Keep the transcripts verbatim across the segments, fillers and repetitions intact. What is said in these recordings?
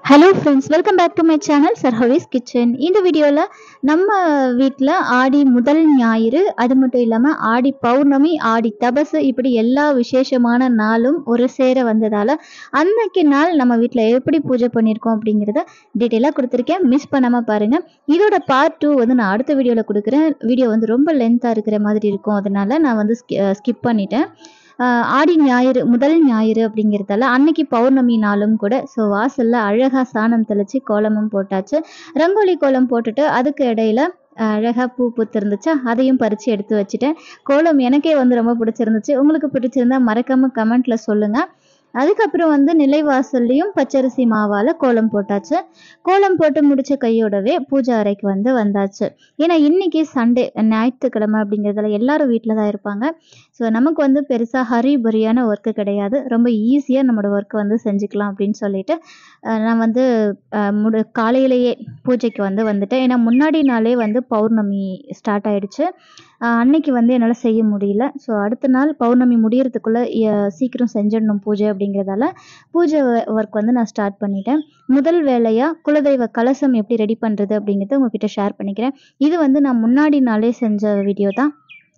Hello friends, welcome back to my channel சர்ஹவிஸ் kitchen. இந்த வீடியோவில் நம்ம வீட்டில் ஆடி முதல் ஞாயிறு, அது மட்டும் இல்லாமல் ஆடி பௌர்ணமி, ஆடி தபசு, இப்படி எல்லா விசேஷமான நாளும் ஒரு சேர வந்ததால் அன்னைக்கு நாள் நம்ம வீட்டில் எப்படி பூஜை பண்ணியிருக்கோம் அப்படிங்கிறத டீட்டெயிலாக கொடுத்துருக்கேன். மிஸ் பண்ணாமல் பாருங்கள். இதோட பார்ட் டூ வந்து நான் அடுத்த வீடியோவில் கொடுக்குறேன். வீடியோ வந்து ரொம்ப லென்த்தாக இருக்கிற மாதிரி இருக்கும், அதனால நான் வந்து ஸ்கிப் பண்ணிட்டேன். ஆடி ஞாயிறு முதல் ஞாயிறு அப்படிங்கிறதால அன்னைக்கு பௌர்ணமி நாளும் கூட. ஸோ வாசலில் அழகாக சாணம் தெளித்து கோலமும் போட்டாச்சு. ரங்கோலி கோலம் போட்டுட்டு அதுக்கு இடையில அழகாக பூ பூத்து இருந்துச்சா, அதையும் பறித்து எடுத்து வச்சுட்டேன். கோலம் எனக்கே வந்து ரொம்ப பிடிச்சிருந்துச்சு. உங்களுக்கு பிடிச்சிருந்தா மறக்காமல் கமெண்ட்டில் சொல்லுங்கள். அதுக்கப்புறம் வந்து நிலைவாசல்லையும் பச்சரிசி மாவால் கோலம் போட்டாச்சு. கோலம் போட்டு முடிச்ச கையோடவே பூஜை அறைக்கு வந்து வந்தாச்சு. ஏன்னா இன்னைக்கு சண்டே, ஞாயிற்றுக்கிழமை அப்படிங்கிறதுல எல்லாரும் வீட்டில் தான் இருப்பாங்க. ஸோ நமக்கு வந்து பெருசாக ஹரிபரியான ஒர்க்கு கிடையாது. ரொம்ப ஈஸியாக நம்மளோட ஒர்க்கை வந்து செஞ்சுக்கலாம் அப்படின்னு சொல்லிட்டு நான் வந்து முடு காலையிலேயே பூஜைக்கு வந்து வந்துட்டேன். ஏன்னா முன்னாடி நாளே வந்து பௌர்ணமி ஸ்டார்ட் ஆகிடுச்சு. அன்னைக்கு வந்து என்னால் செய்ய முடியல. ஸோ அடுத்த நாள் பௌர்ணமி முடியறதுக்குள்ளே சீக்கிரம் செஞ்சிடணும் பூஜை அப்படிங்கிறதால பூஜை ஒர்க் வந்து நான் ஸ்டார்ட் பண்ணிட்டேன். முதல் வேலையாக குலதெய்வ கலசம் எப்படி ரெடி பண்ணுறது அப்படிங்கிறத உங்ககிட்ட ஷேர் பண்ணிக்கிறேன். இது வந்து நான் முன்னாடி நாளே செஞ்ச வீடியோ தான்.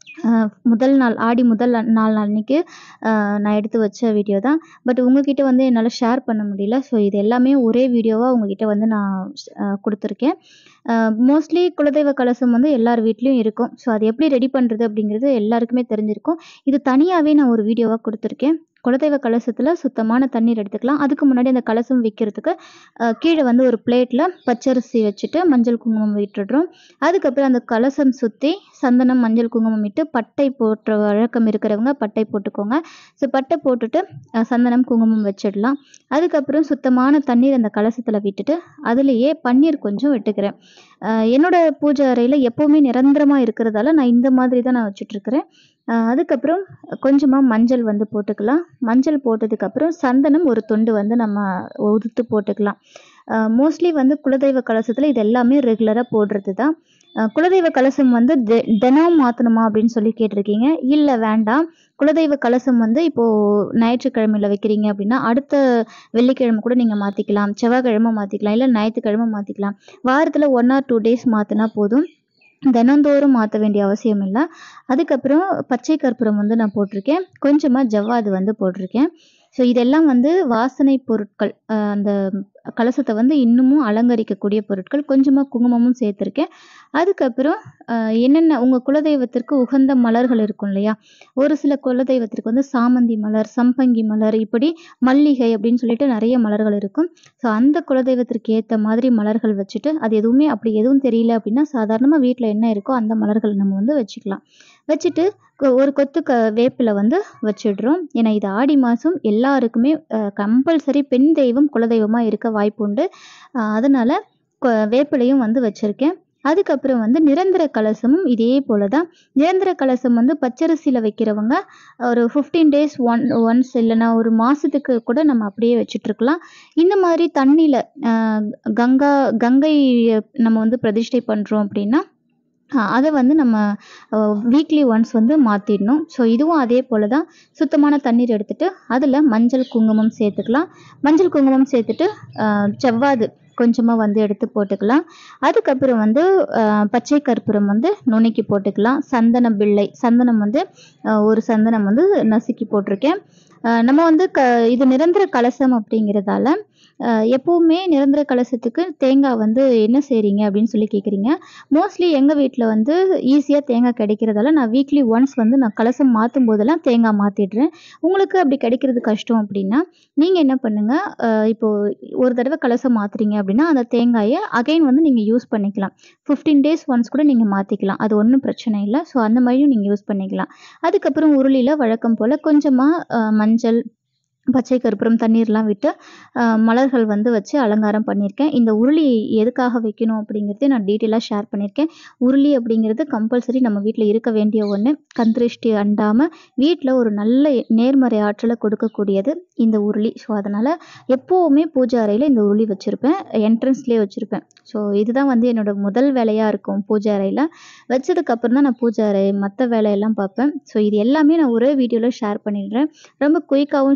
முதல் நாள் ஆடி முதல் நாள் அன்னைக்கு நான் எடுத்து வச்ச வீடியோ தான். பட் உங்ககிட்ட வந்து என்னால் ஷேர் பண்ண முடியல. ஸோ இது எல்லாமே ஒரே வீடியோவாக உங்ககிட்ட வந்து நான் கொடுத்துருக்கேன். மோஸ்ட்லி குலதெய்வ கலசம் வந்து எல்லார் வீட்லேயும் இருக்கும். ஸோ அது எப்படி ரெடி பண்ணுறது அப்படிங்கிறது எல்லாருக்குமே தெரிஞ்சிருக்கும். இது தனியாகவே நான் ஒரு வீடியோவாக கொடுத்துருக்கேன். குலதெய்வ கலசத்தில் சுத்தமான தண்ணீர் எடுத்துக்கலாம். அதுக்கு முன்னாடி அந்த கலசம் வைக்கிறதுக்கு கீழே வந்து ஒரு பிளேட்டில் பச்சரிசி வச்சுட்டு மஞ்சள் குங்குமம் விட்டுடுறோம். அதுக்கப்புறம் அந்த கலசம் சுற்றி சந்தனம் மஞ்சள் குங்குமம் விட்டு பட்டை போட்டுற வழக்கம் இருக்கிறவங்க பட்டை போட்டுக்கோங்க. ஸோ பட்டை போட்டுட்டு சந்தனம் குங்குமம் வச்சிடலாம். அதுக்கப்புறம் சுத்தமான தண்ணீர் அந்த கலசத்தில் விட்டுட்டு அதுலேயே பன்னீர் கொஞ்சம் விட்டுக்கிறேன். என்னோட பூஜை அறையில் எப்போவுமே நிரந்தரமாக இருக்கிறதால நான் இந்த மாதிரி தான் நான் வச்சுட்ருக்கிறேன். அதுக்கப்புறம் கொஞ்சமாக மஞ்சள் வந்து போட்டுக்கலாம். மஞ்சள் போட்டதுக்கப்புறம் சந்தனம் ஒரு துண்டு வந்து நம்ம உதுத்து போட்டுக்கலாம். மோஸ்ட்லி வந்து குலதெய்வ கலசத்தில் இது எல்லாமே ரெகுலராக போடுறது தான். குலதெய்வ கலசம் வந்து தெ தினம் மாற்றணுமா அப்படின்னு சொல்லி கேட்டிருக்கீங்க. இல்லை, வேண்டாம். குலதெய்வ கலசம் வந்து இப்போது ஞாயிற்றுக்கிழமையில் வைக்கிறீங்க அப்படின்னா அடுத்த வெள்ளிக்கிழமை கூட நீங்கள் மாற்றிக்கலாம், செவ்வாய்க்கிழமை மாற்றிக்கலாம், இல்லை ஞாயிற்றுக்கிழமை மாற்றிக்கலாம். வாரத்தில் ஒன் ஆர் டூ டேஸ் மாற்றினா போதும். தினந்தோறும் மாற்ற வேண்டிய அவசியம் இல்லை. அதுக்கப்புறம் பச்சை கற்பூரம் வந்து நான் போட்டிருக்கேன். கொஞ்சமாக ஜவ்வாது வந்து போட்டிருக்கேன். ஸோ இதெல்லாம் வந்து வாசனை பொருட்கள். அந்த கலசத்தை வந்து இன்னமும் அலங்கரிக்கக்கூடிய பொருட்கள். கொஞ்சமாக குங்குமமும் சேர்த்துருக்கேன். அதுக்கப்புறம் என்னென்ன உங்கள் குலதெய்வத்திற்கு உகந்த மலர்கள் இருக்கும் இல்லையா, ஒரு சில குலதெய்வத்திற்கு வந்து சாமந்தி மலர், சம்பங்கி மலர், இப்படி மல்லிகை அப்படின்னு சொல்லிட்டு நிறைய மலர்கள் இருக்கும். ஸோ அந்த குலதெய்வத்திற்கு ஏற்ற மாதிரி மலர்கள் வச்சுட்டு, அது எதுவுமே அப்படி எதுவும் தெரியல அப்படின்னா சாதாரணமாக வீட்டில் என்ன இருக்கோ அந்த மலர்கள் நம்ம வந்து வச்சுக்கலாம். வச்சுட்டு ஒரு கொத்து க வேப்பிலை வந்து வச்சிடுறோம். ஏன்னா இது ஆடி மாதம், எல்லாருக்குமே கம்பல்சரி பெண் தெய்வம் குலதெய்வமாக இருக்க வாய்ப்பு உண்டு. அதனால் வேப்பிலையும் வந்து வச்சுருக்கேன். அதுக்கப்புறம் வந்து நிரந்தர கலசமும் இதே போல தான். நிரந்தர கலசம் வந்து பச்சரிசியில் வைக்கிறவங்க ஒரு ஃபிஃப்டீன் டேஸ் ஒன் ஒன்ஸ் இல்லைனா ஒரு மாதத்துக்கு கூட நம்ம அப்படியே வச்சுட்ருக்கலாம். இந்த மாதிரி தண்ணியில் கங்கா கங்கை நம்ம வந்து பிரதிஷ்டை பண்ணுறோம் அப்படின்னா அதை வந்து நம்ம வீக்லி ஒன்ஸ் வந்து மாற்றிடணும். ஸோ இதுவும் அதே போல் தான். சுத்தமான தண்ணீர் எடுத்துகிட்டு அதில் மஞ்சள் குங்குமம் சேர்த்துக்கலாம். மஞ்சள் குங்குமம் சேர்த்துட்டு செவ்வாது கொஞ்சமாக வந்து எடுத்து போட்டுக்கலாம். அதுக்கப்புறம் வந்து பச்சை கற்பூரம் வந்து நுணுக்கி போட்டுக்கலாம். சந்தன பிள்ளை சந்தனம் வந்து ஒரு சந்தனம் வந்து நசுக்கி போட்டிருக்கேன். நம்ம வந்து க இது நிரந்தர கலசம் அப்படிங்கிறதால எப்போவுமே நிரந்தர கலசத்துக்கு தேங்காய் வந்து என்ன செய்கிறீங்க அப்படின்னு சொல்லி கேட்குறீங்க. மோஸ்ட்லி எங்கள் வீட்டில் வந்து ஈஸியாக தேங்காய் கிடைக்கிறதால நான் வீக்லி ஒன்ஸ் வந்து நான் கலசம் மாற்றும் போதெல்லாம் தேங்காய் மாற்றிடுறேன். உங்களுக்கு அப்படி கிடைக்கிறது கஷ்டம் அப்படின்னா நீங்கள் என்ன பண்ணுங்கள், இப்போது ஒரு தடவை கலசம் மாற்றுறீங்க அப்படின்னா அந்த தேங்காயை அகைன் வந்து நீங்கள் யூஸ் பண்ணிக்கலாம். ஃபிஃப்டீன் டேஸ் ஒன்ஸ் கூட நீங்கள் மாற்றிக்கலாம். அது ஒன்றும் பிரச்சனை இல்லை. ஸோ அந்த மாதிரியும் நீங்கள் யூஸ் பண்ணிக்கலாம். அதுக்கப்புறம் உருளியில் வழக்கம் போல் கொஞ்சமாக மஞ்சள், பச்சை கற்பூரம், தண்ணீர்லாம் விட்டு மலர்கள் வந்து வச்சு அலங்காரம் பண்ணியிருக்கேன். இந்த உருளி எதுக்காக வைக்கணும் அப்படிங்கிறது நான் டீட்டெயிலாக ஷேர் பண்ணியிருக்கேன். உருளி அப்படிங்கிறது கம்பல்சரி நம்ம வீட்டில் இருக்க வேண்டிய ஒன்று. கந்திருஷ்டி அண்டாமல் வீட்டில் ஒரு நல்ல நேர்மறை ஆற்றலை கொடுக்கக்கூடியது இந்த உருளி. ஸோ அதனால் எப்போவுமே பூஜை அறையில் இந்த உருளி வச்சுருப்பேன், என்ட்ரன்ஸ்லேயே வச்சுருப்பேன். ஸோ இதுதான் வந்து என்னோடய முதல் வேலையாக இருக்கும் பூஜை அறையில். வச்சதுக்கப்புறம் தான் நான் பூஜை அறை மற்ற வேலையெல்லாம் பார்ப்பேன். ஸோ இது எல்லாமே நான் ஒரே வீடியோவில் ஷேர் பண்ணிடுறேன். ரொம்ப குயிக்காகவும் ஷேர் பண்ணி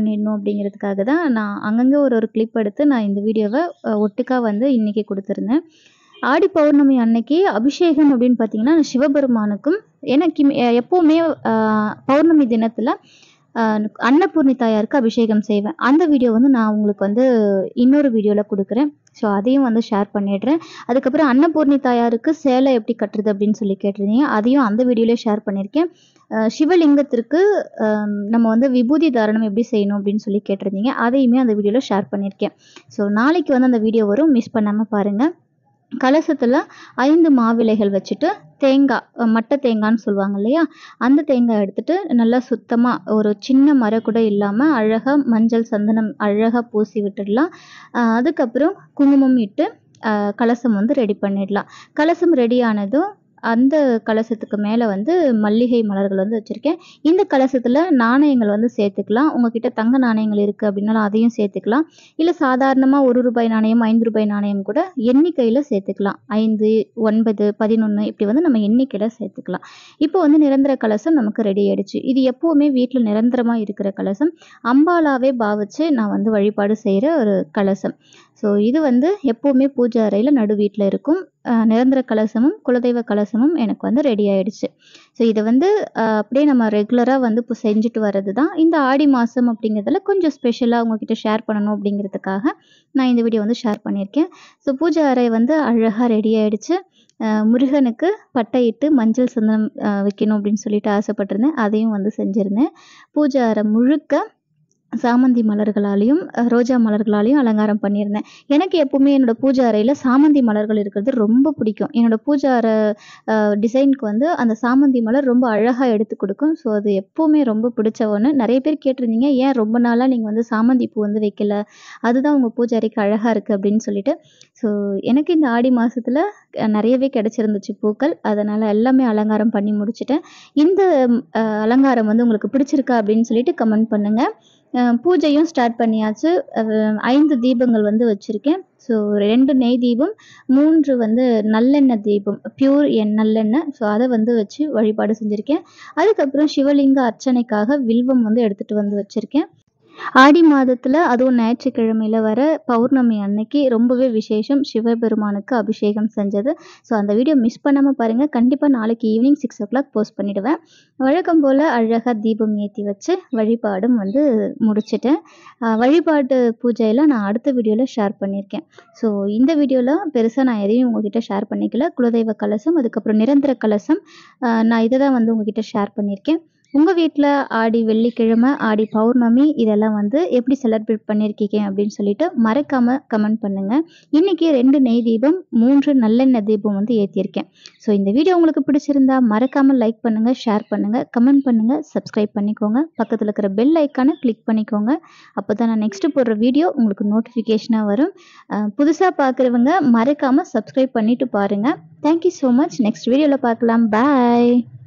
பண்ணிடணும் அப்படிங்கிறதுக்காக தான் நான் அங்கங்கே ஒரு ஒரு கிளிப் எடுத்து நான் இந்த வீடியோவை ஒட்டுக்கா வந்து இன்றைக்கி கொடுத்துருந்தேன். ஆடி பௌர்ணமி அன்னைக்கு அபிஷேகம் அப்படின்னு பார்த்தீங்கன்னா சிவபெருமானுக்கும் எனக்கு எப்போவுமே பௌர்ணமி தினத்தில் அன்னபூர்ணி தாயாருக்கு அபிஷேகம் செய்வேன். அந்த வீடியோ வந்து நான் உங்களுக்கு வந்து இன்னொரு வீடியோவில் கொடுக்குறேன். ஸோ அதையும் வந்து ஷேர் பண்ணிடுறேன். அதுக்கப்புறம் அன்னபூர்ணி தாயாருக்கு சேலை எப்படி கட்டுறது அப்படின்னு சொல்லி கேட்டிருந்தீங்க. அதையும் அந்த வீடியோலேயே ஷேர் பண்ணியிருக்கேன். சிவலிங்கத்திற்கு நம்ம வந்து விபூதி தாரணம் எப்படி செய்யணும் அப்படின்னு சொல்லி கேட்டிருந்தீங்க. அதையுமே அந்த வீடியோவில் ஷேர் பண்ணியிருக்கேன். ஸோ நாளைக்கு வந்து அந்த வீடியோ வரும், மிஸ் பண்ணாமல் பாருங்கள். கலசத்தில் ஐந்து மாவிலைகள் வச்சுட்டு தேங்காய், மட்டை தேங்காய்ன்னு சொல்லுவாங்க இல்லையா, அந்த தேங்காய் எடுத்துட்டு நல்லா சுத்தமாக ஒரு சின்ன மர கூட இல்லாமல் அழகாக மஞ்சள் சந்தனம் அழகாக பூசி விட்டுடலாம். அதுக்கப்புறம் குங்குமம் இட்டு கலசம் வந்து ரெடி பண்ணிடலாம். கலசம் ரெடி ஆனதும் அந்த கலசத்துக்கு மேலே வந்து மல்லிகை மலர்கள் வந்து வச்சுருக்கேன். இந்த கலசத்தில் நாணயங்கள் வந்து சேர்த்துக்கலாம். உங்ககிட்ட தங்க நாணயங்கள் இருக்குது அப்படின்னாலும் அதையும் சேர்த்துக்கலாம். இல்லை சாதாரணமாக ஒரு ரூபாய் நாணயம், ஐந்து ரூபாய் நாணயம் கூட எண்ணிக்கையில் சேர்த்துக்கலாம். ஐந்து, ஒன்பது, பதினொன்று இப்படி வந்து நம்ம எண்ணிக்கையில் சேர்த்துக்கலாம். இப்போ வந்து நிரந்தர கலசம் நமக்கு ரெடி ஆயிடுச்சு. இது எப்போவுமே வீட்டில் நிரந்தரமாக இருக்கிற கலசம். அம்பாலாவே பாவிச்சு நான் வந்து வழிபாடு செய்கிற ஒரு கலசம். ஸோ இது வந்து எப்போவுமே பூஜை அறையில் நடு வீட்டில் இருக்கும். நிரந்தர கலசமும் குலதெய்வ கலசமும் எனக்கு வந்து ரெடி ஆயிடுச்சு. ஸோ இதை வந்து அப்படியே நம்ம ரெகுலராக வந்து இப்போ செஞ்சுட்டு வர்றது தான். இந்த ஆடி மாதம் அப்படிங்கிறதுல கொஞ்சம் ஸ்பெஷலாக உங்ககிட்ட ஷேர் பண்ணணும் அப்படிங்கிறதுக்காக நான் இந்த வீடியோ வந்து ஷேர் பண்ணியிருக்கேன். ஸோ பூஜை அறை வந்து அழகாக ரெடி ஆயிடுச்சு. முருகனுக்கு பட்டையிட்டு மஞ்சள் சந்தனம் வைக்கணும் அப்படின்னு சொல்லிட்டு ஆசைப்பட்டிருந்தேன். அதையும் வந்து செஞ்சுருந்தேன். பூஜை அறை முழுக்க சாமந்தி மலர்களாலையும் ரோஜா மலர்களாலையும் அலங்காரம் பண்ணியிருந்தேன். எனக்கு எப்பவுமே என்னோடய பூஜை அறையில் சாமந்தி மலர்கள் இருக்கிறது ரொம்ப பிடிக்கும். என்னோடய பூஜை அறை டிசைனுக்கு வந்து அந்த சாமந்தி மலர் ரொம்ப அழகாக எடுத்து கொடுக்கும். ஸோ அது எப்போவுமே ரொம்ப பிடிச்ச ஒன்று. நிறைய பேர் கேட்டிருந்தீங்க, ஏன் ரொம்ப நாளாக நீங்கள் வந்து சாமந்தி பூ வந்து வைக்கல, அதுதான் உங்கள் பூஜை அறைக்கு அழகாக இருக்குது அப்படின்னு சொல்லிட்டு. ஸோ எனக்கு இந்த ஆடி மாதத்தில் நிறையவே கிடச்சிருந்துச்சு பூக்கள். அதனால் எல்லாமே அலங்காரம் பண்ணி முடிச்சிட்டேன். இந்த அலங்காரம் வந்து உங்களுக்கு பிடிச்சிருக்கா அப்படின்னு சொல்லிட்டு கமெண்ட் பண்ணுங்கள். பூஜையும் ஸ்டார்ட் பண்ணியாச்சு. ஐந்து தீபங்கள் வந்து வச்சுருக்கேன். ஸோ ரெண்டு நெய் தீபம், மூன்று வந்து நல்லெண்ணெய் தீபம், பியூர் எண் நல்லெண்ணெய். ஸோ அதை வந்து வச்சு வழிபாடு செஞ்சுருக்கேன். அதுக்கப்புறம் சிவலிங்க அர்ச்சனைக்காக வில்வம் வந்து எடுத்துகிட்டு வந்து வச்சுருக்கேன். ஆடி மாதத்தில் அதுவும் ஞாயிற்றுக்கிழமையில் வர பௌர்ணமி அன்னைக்கு ரொம்பவே விசேஷம். சிவபெருமானுக்கு அபிஷேகம் செஞ்சது. ஸோ அந்த வீடியோ மிஸ் பண்ணாமல் பாருங்கள். கண்டிப்பாக நாளைக்கு evening six o'clock post பண்ணிவிடுவேன். வழக்கம் போல் அழகாக தீபம் ஏற்றி வச்சு வழிபாடும் வந்து முடிச்சிட்டேன். வழிபாட்டு பூஜையில் நான் அடுத்த வீடியோவில் ஷேர் பண்ணியிருக்கேன். ஸோ இந்த வீடியோவில் பெருசாக நான் எதையும் உங்ககிட்ட ஷேர் பண்ணிக்கல. குலதெய்வ கலசம், அதுக்கப்புறம் நிரந்தர கலசம், நான் இதை தான் வந்து உங்ககிட்ட ஷேர் பண்ணியிருக்கேன். உங்கள் வீட்டில் ஆடி வெள்ளிக்கிழமை, ஆடி பௌர்ணமி இதெல்லாம் வந்து எப்படி செலிப்ரேட் பண்ணியிருக்கீங்க அப்படின்னு சொல்லிட்டு மறக்காமல் கமெண்ட் பண்ணுங்கள். இன்றைக்கி ரெண்டு நெய் தீபம், மூன்று நல்லெண்ணெய் தீபம் வந்து ஏற்றியிருக்கேன். ஸோ இந்த வீடியோ உங்களுக்கு பிடிச்சிருந்தா மறக்காமல் லைக் பண்ணுங்கள், ஷேர் பண்ணுங்கள், கமெண்ட் பண்ணுங்கள், சப்ஸ்கிரைப் பண்ணிக்கோங்க. பக்கத்தில் இருக்கிற பெல் ஐக்கானை கிளிக் பண்ணிக்கோங்க. அப்போ தான் நான் நெக்ஸ்ட்டு போடுற வீடியோ உங்களுக்கு நோட்டிஃபிகேஷனாக வரும். புதுசாக பார்க்குறவங்க மறக்காமல் சப்ஸ்கிரைப் பண்ணிவிட்டு பாருங்கள். Thank you so much. நெக்ஸ்ட் வீடியோவில் பார்க்கலாம். பாய்.